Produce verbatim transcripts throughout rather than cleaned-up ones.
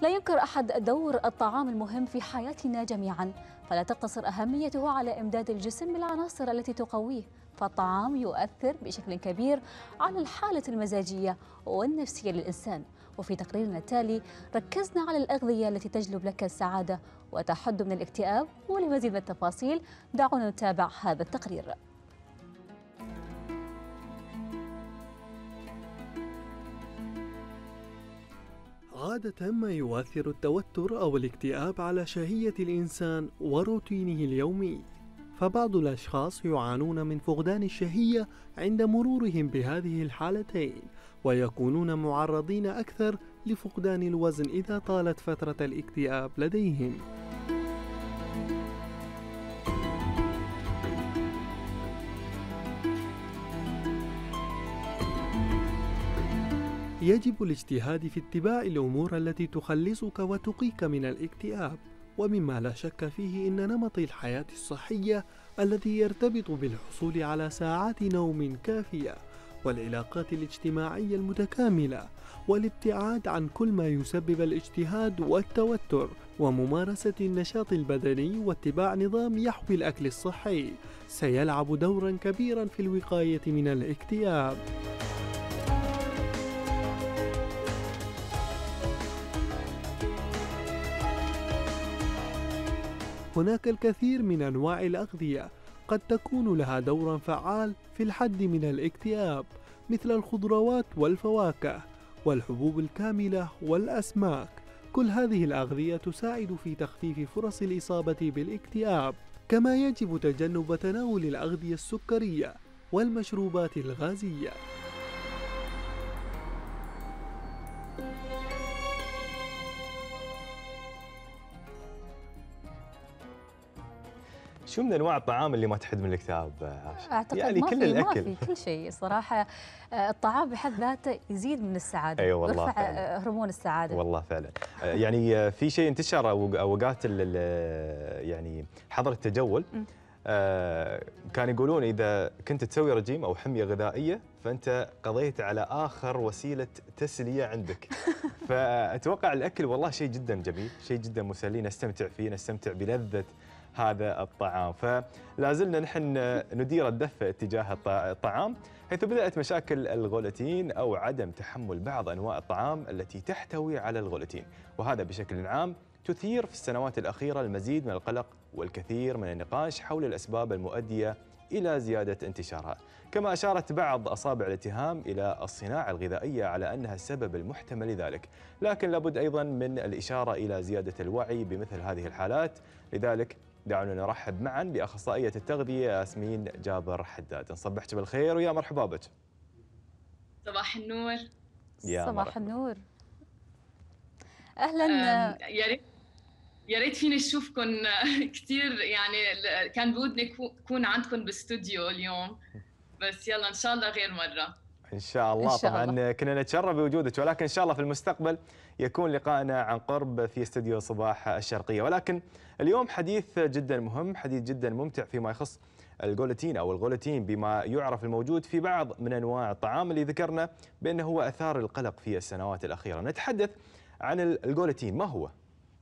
لا ينكر أحد دور الطعام المهم في حياتنا جميعا، فلا تقتصر أهميته على إمداد الجسم بالعناصر التي تقويه، فالطعام يؤثر بشكل كبير على الحالة المزاجية والنفسية للإنسان. وفي تقريرنا التالي ركزنا على الأغذية التي تجلب لك السعادة وتحد من الاكتئاب، ولمزيد من التفاصيل دعونا نتابع هذا التقرير. عادة ما يؤثر التوتر أو الاكتئاب على شهية الإنسان وروتينه اليومي، فبعض الأشخاص يعانون من فقدان الشهية عند مرورهم بهذه الحالتين، ويكونون معرضين أكثر لفقدان الوزن إذا طالت فترة الاكتئاب لديهم. يجب الاجتهاد في اتباع الأمور التي تخلصك وتقيك من الاكتئاب، ومما لا شك فيه إن نمط الحياة الصحية الذي يرتبط بالحصول على ساعات نوم كافية والعلاقات الاجتماعية المتكاملة والابتعاد عن كل ما يسبب الاجتهاد والتوتر وممارسة النشاط البدني واتباع نظام يحوي الأكل الصحي سيلعب دورا كبيرا في الوقاية من الاكتئاب. هناك الكثير من أنواع الأغذية قد تكون لها دور فعال في الحد من الاكتئاب، مثل الخضروات والفواكه والحبوب الكاملة والأسماك. كل هذه الأغذية تساعد في تخفيف فرص الإصابة بالاكتئاب، كما يجب تجنب تناول الأغذية السكرية والمشروبات الغازية. شو من انواع الطعام اللي ما تحد من الاكتئاب عاش؟ أعتقد يعني ما كل في الاكل ما في كل شيء صراحة. الطعام بحد ذاته يزيد من السعادة، ايوه والله ويرفع فعلا. هرمون السعادة. والله فعلا. يعني في شيء انتشر اوقات يعني حظر التجول، كان يقولون اذا كنت تسوي رجيم او حميه غذائيه فانت قضيت على اخر وسيله تسليه عندك. فاتوقع الاكل والله شيء جدا جميل، شيء جدا مسلي، نستمتع فيه، نستمتع بلذه هذا الطعام. فلا زلنا نحن ندير الدفة اتجاه الطعام، حيث بدأت مشاكل الغلوتين أو عدم تحمل بعض أنواع الطعام التي تحتوي على الغلوتين، وهذا بشكل عام تثير في السنوات الأخيرة المزيد من القلق والكثير من النقاش حول الأسباب المؤدية إلى زيادة انتشارها. كما أشارت بعض أصابع الاتهام إلى الصناعة الغذائية على أنها السبب المحتمل لذلك، لكن لابد أيضا من الإشارة إلى زيادة الوعي بمثل هذه الحالات. لذلك دعونا نرحب معا بأخصائية التغذية ياسمين جابر حداد. نصبحك بالخير ويا مرحبا بك. صباح النور. يا صباح مرحبا. النور. أهلا. يا ريت يا ريت فيني اشوفكم كثير، يعني كان بودني اكون عندكم باستوديو اليوم، بس يلا ان شاء الله غير مره. ان شاء الله. إن شاء طبعا الله. كنا نتشرف بوجودك، ولكن ان شاء الله في المستقبل يكون لقائنا عن قرب في استوديو صباح الشرقيه. ولكن اليوم حديث جدا مهم، حديث جدا ممتع فيما يخص الجلوتين او الغلوتين بما يعرف الموجود في بعض من انواع الطعام اللي ذكرنا بانه هو اثار القلق في السنوات الاخيره. نتحدث عن الجلوتين، ما هو؟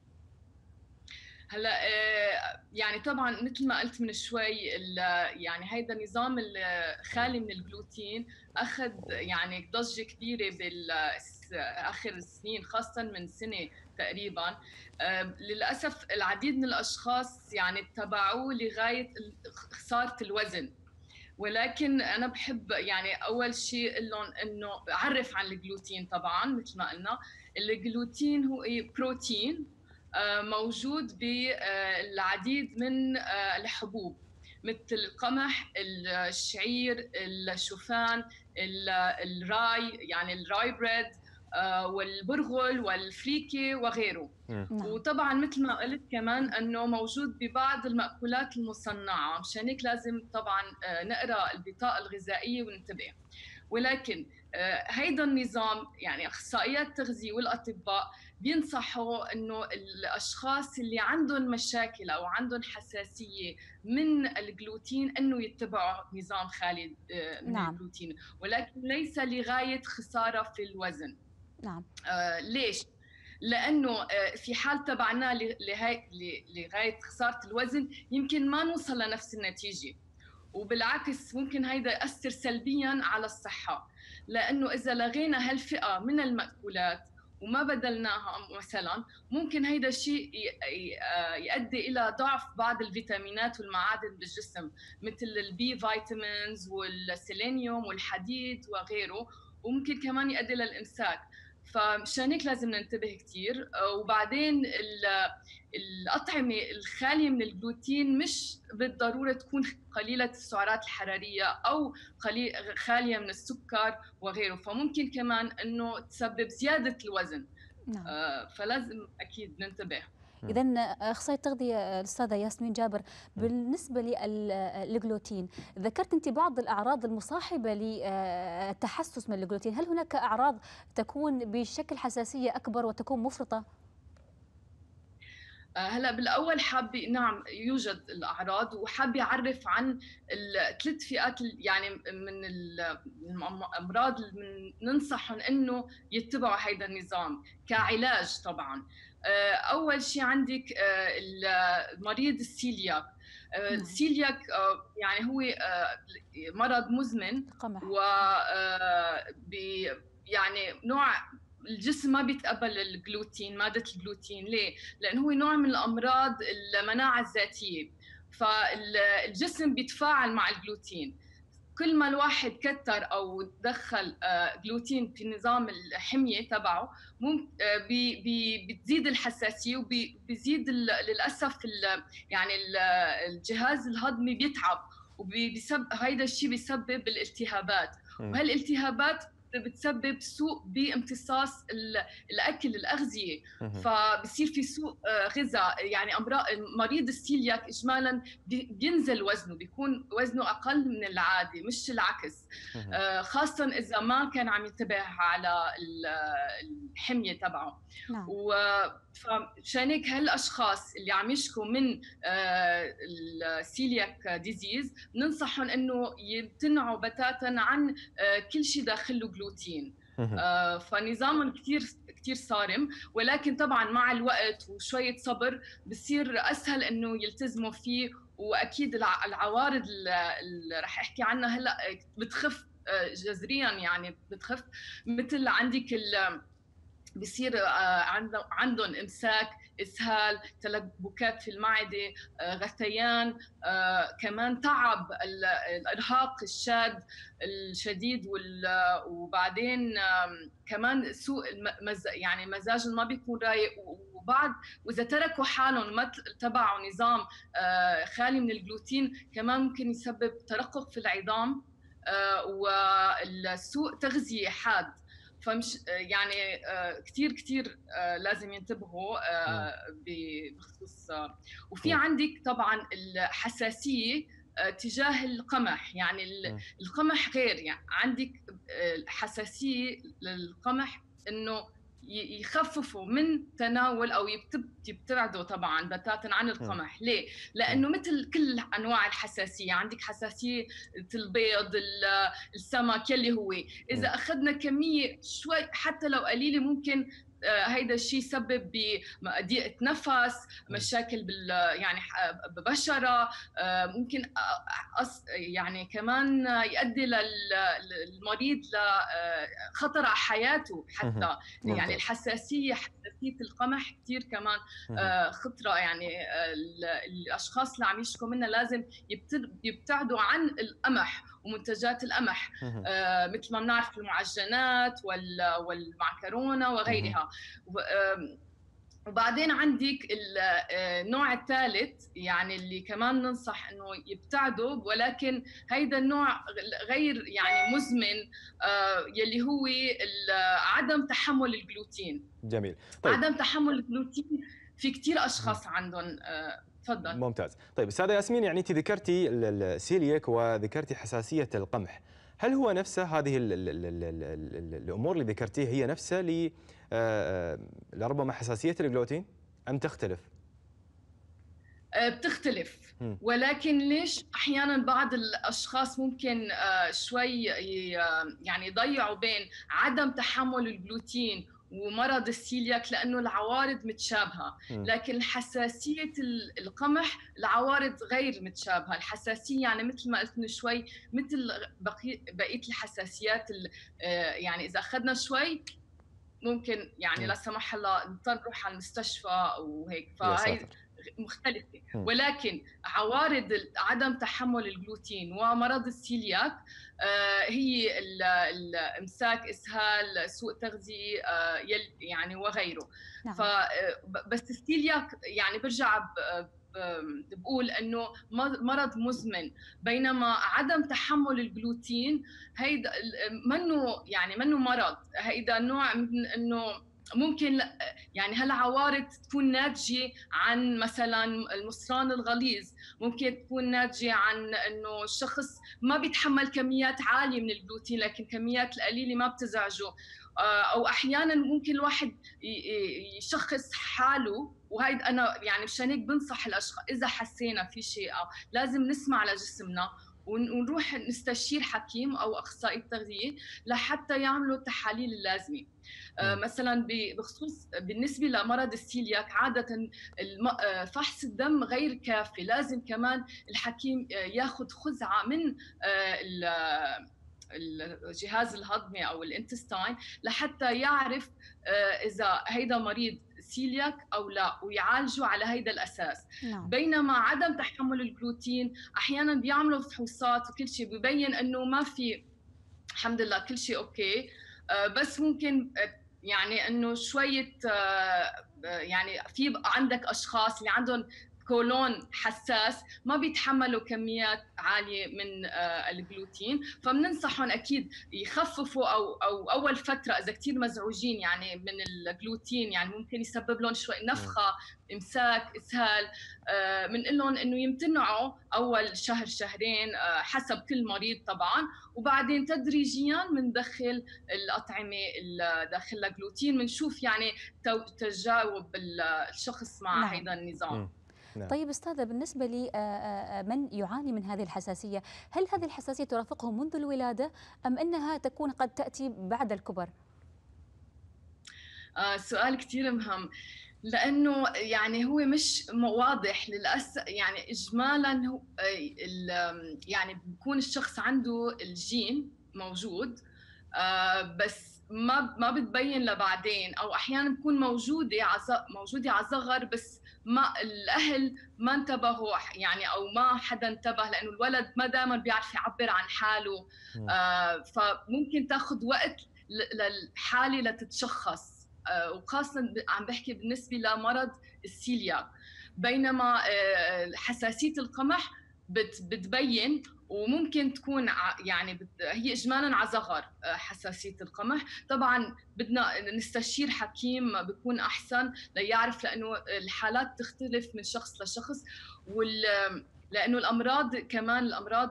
هلا يعني طبعا مثل ما قلت من شوي، يعني هيدا النظام الخالي من الجلوتين اخذ يعني ضجه كبيره باخر السنين، خاصه من سنه تقريبا. للاسف العديد من الاشخاص يعني اتبعوه لغايه خساره الوزن، ولكن انا بحب يعني اول شيء اقول لهم انه اعرف عن الجلوتين. طبعا مثل ما قلنا الجلوتين هو بروتين موجود بالعديد من الحبوب مثل القمح، الشعير، الشوفان، الراي يعني الراي بريد، والبرغل والفريكة وغيره. وطبعا مثل ما قلت كمان انه موجود ببعض المأكولات المصنعة، مشان هيك لازم طبعا نقرأ البطاقة الغذائية وننتبه. ولكن هيدا النظام يعني اخصائيات التغذيه والاطباء بينصحوا انه الاشخاص اللي عندهم مشاكل او عندهم حساسيه من الجلوتين انه يتبعوا نظام خالي من نعم. الجلوتين، ولكن ليس لغايه خساره في الوزن. نعم. آه ليش؟ لانه في حال تبعناه لغايه خساره الوزن يمكن ما نوصل لنفس النتيجه، وبالعكس ممكن هيدا يأثر سلبيا على الصحه، لانه اذا لغينا هالفئه من المأكولات وما بدلناها مثلا ممكن هيدا الشيء يؤدي الى ضعف بعض الفيتامينات والمعادن بالجسم مثل البي فيتامينز والسيلينيوم والحديد وغيره، وممكن كمان يؤدي للامساك. فمشان هيك لازم ننتبه كثير. وبعدين الأطعمة الخالية من الجلوتين مش بالضرورة تكون قليلة السعرات الحرارية أو خالية من السكر وغيره، فممكن كمان أنه تسبب زيادة الوزن. نعم. فلازم أكيد ننتبه. إذا أخصائية التغذية الأستاذة ياسمين جابر، بالنسبة للجلوتين ذكرت أنت بعض الأعراض المصاحبة للتحسس من الجلوتين، هل هناك أعراض تكون بشكل حساسية أكبر وتكون مفرطة؟ هلا بالاول حابه نعم يوجد الاعراض، وحابه اعرف عن الثلاث فئات يعني من الامراض اللي ننصحهم انه يتبعوا هذا النظام كعلاج. طبعا اول شيء عندك المريض السيلياك. السيلياك يعني هو مرض مزمن قمح، و يعني نوع الجسم ما بيتقبل الجلوتين، مادة الجلوتين. ليه؟ لأنه هو نوع من الأمراض المناعة الذاتية، فالجسم بيتفاعل مع الجلوتين. كل ما الواحد كتر أو دخل جلوتين في نظام الحمية تبعه بتزيد الحساسية وبيزيد للأسف يعني الجهاز الهضمي بيتعب، وبيسبب هيدا الشيء بيسبب الالتهابات، وهالالتهابات بتسبب سوء بامتصاص الاكل الاغذيه، فبصير في سوء غذاء. يعني امراض مريض السيلياك اجمالا بينزل وزنه، بيكون وزنه اقل من العادي مش العكس، خاصه اذا ما كان عم ينتبه على الحميه تبعه. فمشان هيك هالاشخاص اللي عم يشكوا من السيلياك ديزيز ننصحهم انه يمتنعوا بتاتا عن كل شيء داخله جلوتين. فنظامهم كثير كثير صارم، ولكن طبعا مع الوقت وشويه صبر بصير اسهل انه يلتزموا فيه، واكيد العوارض اللي رح احكي عنها هلا بتخف جذريا، يعني بتخف. مثل عندك ال بصير عندهم امساك، اسهال، تلبكات في المعده، غثيان، كمان تعب، الارهاق الشاد الشديد، وبعدين كمان سوء يعني مزاجهم ما بيكون رايق. وبعد واذا تركوا حالهم ما تبعوا نظام خالي من الجلوتين كمان ممكن يسبب ترقق في العظام والسوء تغذيه حاد. فمش يعني كثير كثير لازم ينتبهوا بخصوص. وفي عندك طبعا الحساسيه تجاه القمح، يعني القمح غير، يعني عندك حساسيه للقمح انه يخففوا من تناول او يبتعدوا طبعا بتاتا عن القمح. ليه؟ لانه مثل كل انواع الحساسيه، عندك حساسيه البيض، السمك، يلي هو اذا اخذنا كميه شوي حتى لو قليله ممكن هيدا الشيء يسبب بضيقه نفس، مشاكل بال يعني ببشره، ممكن يعني كمان يؤدي للمريض لخطر على حياته حتى. يعني الحساسيه حساسيه القمح كثير كمان خطره، يعني الاشخاص اللي عم يشكوا منها لازم يبتعدوا عن القمح ومنتجات القمح، آه مثل ما بنعرف المعجنات والمعكرونه وغيرها. وبعدين عندك النوع الثالث يعني اللي كمان ننصح انه يبتعدوا، ولكن هيدا النوع غير يعني مزمن، آه يلي هو عدم تحمل الجلوتين. جميل. طيب. عدم تحمل الجلوتين في كثير اشخاص عندهم. آه تفضل. ممتاز. طيب استاذه ياسمين، يعني انت ذكرتي السيلياك وذكرتي حساسيه القمح، هل هو نفسه هذه ال ال ال ال ال الامور اللي ذكرتيها هي نفسها ل لربما حساسيه الجلوتين ام تختلف؟ بتختلف، ولكن ليش احيانا بعض الاشخاص ممكن شوي يعني يضيعوا بين عدم تحمل الجلوتين ومرض السيلياك لانه العوارض متشابهه، لكن الحساسيه القمح العوارض غير متشابهه. الحساسيه يعني مثل ما قلت من شوي مثل بقيه الحساسيات، يعني اذا اخذنا شوي ممكن يعني لا سمح الله نضطر نروح على المستشفى او هيك، فهي مختلفه. ولكن عوارض عدم تحمل الجلوتين ومرض السيلياك هي الامساك، اسهال، سوء تغذيه يعني وغيره. نعم. فبس السيلياك يعني برجع بقول انه مرض مزمن، بينما عدم تحمل الجلوتين هيدا منه يعني منه مرض، هيدا نوع من انه ممكن يعني هالعوارض تكون ناتجه عن مثلا المصران الغليظ، ممكن تكون ناتجه عن انه الشخص ما بيتحمل كميات عاليه من الجلوتين لكن كميات القليله ما بتزعجه، او احيانا ممكن الواحد يشخص حاله. وهي انا يعني مشان هيك بنصح الاشخاص اذا حسينا في شيء لازم نسمع لجسمنا ونروح نستشير حكيم او اخصائي تغذيه لحتى يعملوا التحاليل اللازمه. آه مثلا بخصوص بالنسبه لمرض السيلياك عاده فحص الدم غير كافي، لازم كمان الحكيم ياخذ خزعه من آه الجهاز الهضمي او الانتستاين لحتى يعرف اذا هيدا مريض سيلياك او لا ويعالجوا على هيدا الاساس. نعم. بينما عدم تحمل الجلوتين احيانا بيعملوا فحوصات وكل شيء ببين انه ما في، الحمد لله كل شيء اوكي، بس ممكن يعني انه شويه يعني في عندك اشخاص اللي عندهم كولون حساس ما بيتحملوا كميات عاليه من الجلوتين، فبننصحهم اكيد يخففوا او او اول فتره اذا كثير مزعوجين يعني من الجلوتين، يعني ممكن يسبب لهم شوي نفخه، امساك، اسهال، بنقول لهم انه يمتنعوا اول شهر شهرين حسب كل مريض طبعا، وبعدين تدريجيا بندخل الاطعمه اللي داخلها جلوتين، بنشوف يعني تجاوب الشخص مع نعم. هيدا النظام. نعم. طيب أستاذة، بالنسبة لي من يعاني من هذه الحساسية، هل هذه الحساسية ترافقه منذ الولادة أم أنها تكون قد تأتي بعد الكبر؟ آه سؤال كتير مهم، لأنه يعني هو مش واضح للأسف، يعني إجمالاً هو يعني بيكون الشخص عنده الجين موجود آه بس ما ما بتبين لبعدين، أو أحياناً بتكون موجودة موجودة على صغر بس ما الاهل ما انتبهوا يعني او ما حدا انتبه، لانه الولد ما دائما بيعرف يعبر عن حاله، آه فممكن تاخذ وقت للحاله لتتشخص، آه وخاصه عم بحكي بالنسبه لمرض السيلياك. بينما آه حساسيه القمح بت بتبين وممكن تكون يعني هي اجمالا على صغر حساسيه القمح. طبعا بدنا نستشير حكيم بيكون احسن ليعرف، لانه الحالات تختلف من شخص لشخص، وال لانه الامراض كمان الامراض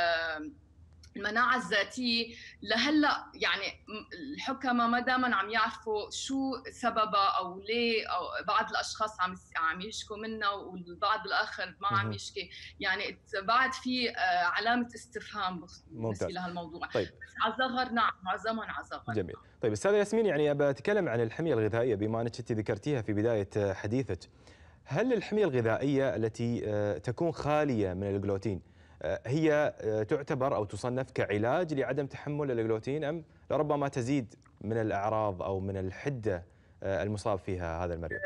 المناعه الذاتيه لهلا يعني الحكماء ما دائما عم يعرفوا شو سببها او ليه، او بعض الاشخاص عم عم يشكوا منها والبعض الاخر ما عم يشكي، يعني بعد في علامه استفهام بالنسبه لهالموضوع. طيب. بس على صغر نعم معظمهم على صغر. جميل. طيب استاذه ياسمين، يعني ابى اتكلم عن الحميه الغذائيه بما انك انت ذكرتيها في بدايه حديثك. هل الحميه الغذائيه التي تكون خاليه من الجلوتين هي تعتبر أو تصنف كعلاج لعدم تحمل الجلوتين، أم لربما تزيد من الأعراض أو من الحدة المصاب فيها هذا المريض؟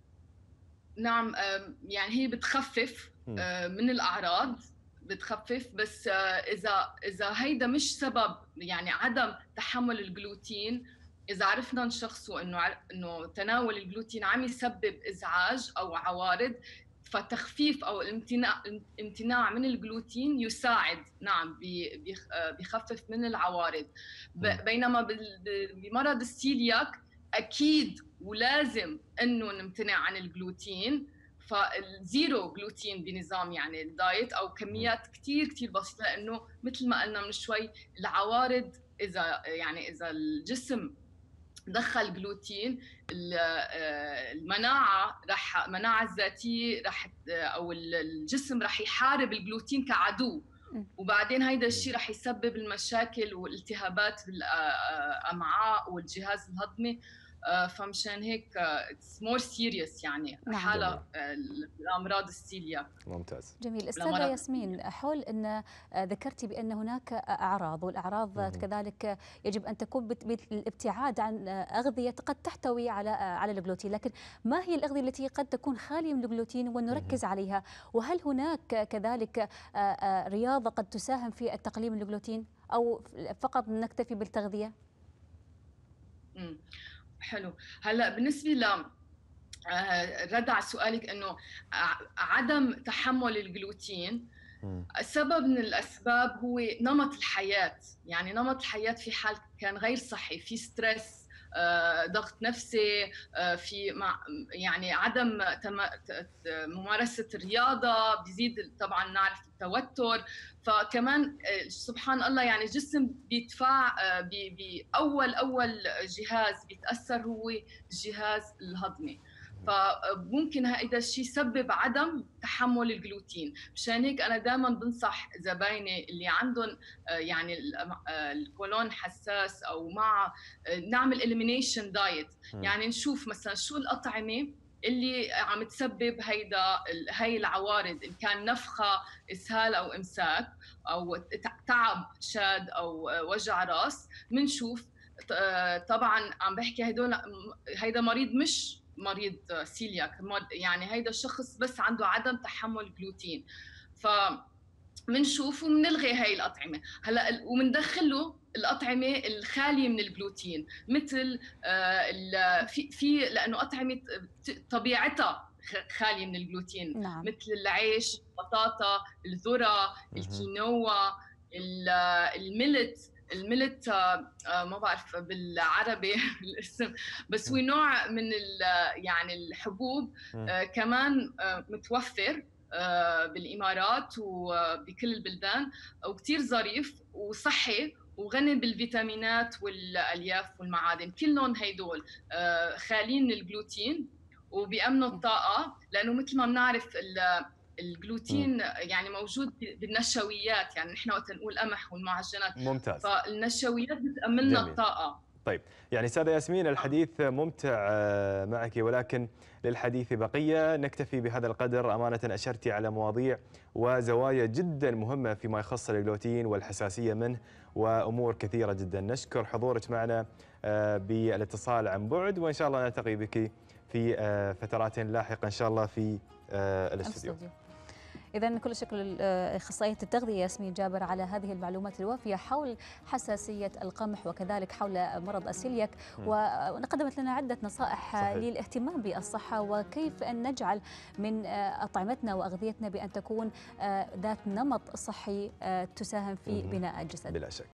نعم، يعني هي بتخفف من الأعراض، بتخفف، بس إذا إذا هيدا مش سبب يعني عدم تحمل الجلوتين، إذا عرفنا نشخصه إنه إنه تناول الجلوتين عم يسبب إزعاج أو عوارض، فتخفيف او الامتناع الامتناع من الجلوتين يساعد نعم بيخفف من العوارض. بينما بمرض السيلياك اكيد ولازم انه نمتنع عن الجلوتين، فالزيرو جلوتين بنظام يعني الدايت او كميات كثير كثير بسيطه، لانه مثل ما قلنا من شوي العوارض اذا يعني اذا الجسم دخل جلوتين المناعه رح المناعه الذاتيه رح او الجسم رح يحارب الجلوتين كعدو، وبعدين هيدا الشيء رح يسبب المشاكل والالتهابات بالامعاء والجهاز الهضمي، فمشان هيك اتس مور سيريس يعني نعم. حالة الامراض السيلياك. ممتاز. جميل. استاذه ياسمين، حول ان ذكرتي بان هناك اعراض، والاعراض مم. كذلك يجب ان تكون بالابتعاد عن اغذيه قد تحتوي على على الجلوتين، لكن ما هي الاغذيه التي قد تكون خاليه من الجلوتين ونركز مم. عليها؟ وهل هناك كذلك رياضه قد تساهم في التقليل من الجلوتين او فقط نكتفي بالتغذيه؟ امم حلو. هلا بالنسبه ل رد على سؤالك انه عدم تحمل الجلوتين، سبب من الاسباب هو نمط الحياه، يعني نمط الحياه في حال كان غير صحي، في ستريس، ضغط نفسي، في مع يعني عدم ممارسه الرياضه، بيزيد طبعا نعرف التوتر. فكمان سبحان الله يعني الجسم بيدفع باول اول جهاز بيتاثر هو الجهاز الهضمي، فممكن هذا الشيء يسبب عدم تحمل الجلوتين. مشان هيك انا دائما بنصح زبايني اللي عندهم يعني الكولون حساس او مع نعمل elimination diet، يعني نشوف مثلا شو الاطعمه اللي عم تسبب هيدا هي العوارض، ان كان نفخه، اسهال او امساك او تعب شاد او وجع راس. بنشوف طبعا عم بحكي هدول هيدا مريض مش مريض سيلياك، يعني هيدا الشخص بس عنده عدم تحمل جلوتين، ف بنشوف وبنلغي هاي الأطعمة. هلا وبندخل له الأطعمة الخالية من الجلوتين، مثل في في لأنه أطعمة طبيعتها خالية من الجلوتين. نعم. مثل العيش، البطاطا، الذرة، الكينوا، الملت. الملت ما بعرف بالعربي الاسم، بس هو نوع من يعني الحبوب كمان متوفر بالإمارات وبكل البلدان، وكتير ظريف وصحي وغني بالفيتامينات والألياف والمعادن. كلهم هيدول خالين من الجلوتين وبيأمنوا الطاقة، لأنه مثل ما بنعرف الجلوتين يعني موجود بالنشويات، يعني نحن وقت نقول قمح والمعجنات. ممتاز. فالنشويات بتأمن لنا الطاقة. طيب يعني استاذه ياسمين الحديث ممتع معك، ولكن للحديث بقيه، نكتفي بهذا القدر. امانه اشرتي على مواضيع وزوايا جدا مهمه فيما يخص الجلوتين والحساسيه منه وامور كثيره جدا. نشكر حضورك معنا بالاتصال عن بعد، وان شاء الله نلتقي بك في فترات لاحقه ان شاء الله في الاستوديو. إذا كل الشكر لأخصائية التغذية ياسمين جابر على هذه المعلومات الوافية حول حساسية القمح وكذلك حول مرض السيلياك، وقدمت لنا عدة نصائح صحيح. للاهتمام بالصحة وكيف أن نجعل من أطعمتنا وأغذيتنا بأن تكون ذات نمط صحي تساهم في بناء الجسد. بلا شك.